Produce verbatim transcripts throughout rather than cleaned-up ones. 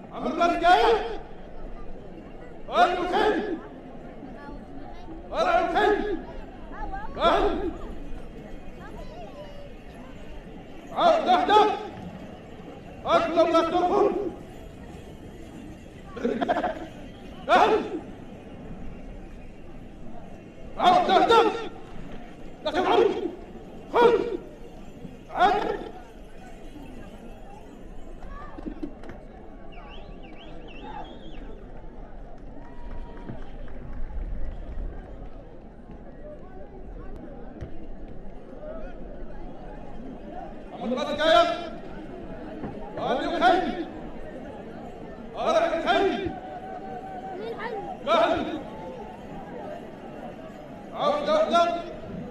عمرو الرجاية ورا الخيل ورا الخيل اهل عود اهدى اطلب لا تدخل اهل عود اهدى لا تفعل خذ عاد الرجاية وأهل الخيل أهل الخيل أهل عود أهدى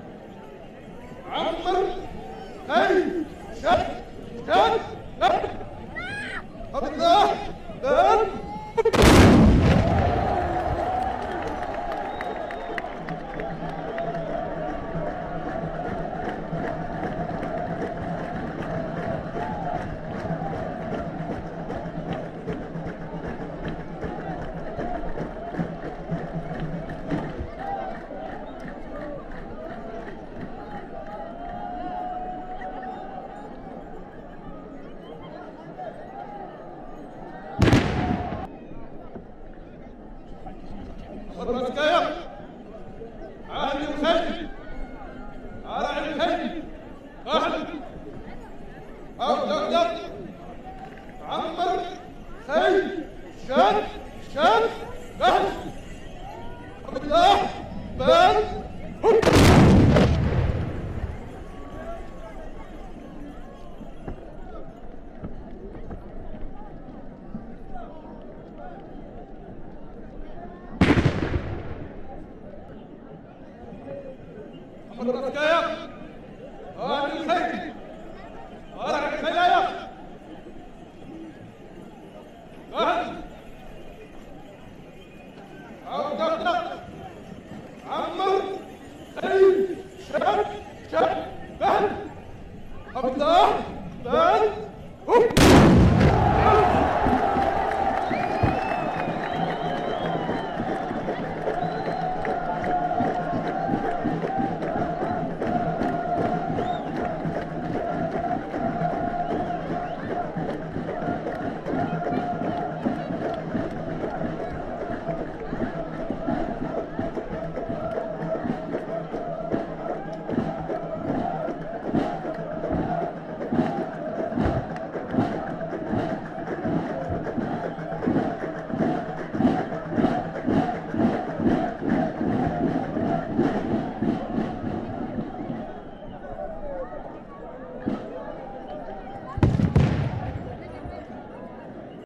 عمر خيل شد شد شد الله الله الرجاية أهل الخيل أهل الخيل أهل عود أهدى عمر خيل شد